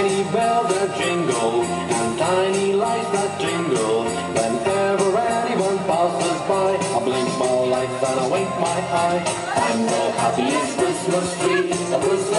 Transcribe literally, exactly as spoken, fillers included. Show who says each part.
Speaker 1: tiny bells that jingle, and tiny lights that jingle. Whenever anyone passes by, I blink my lights and I wink my eye. I'm the happiest Christmas tree, a Christmas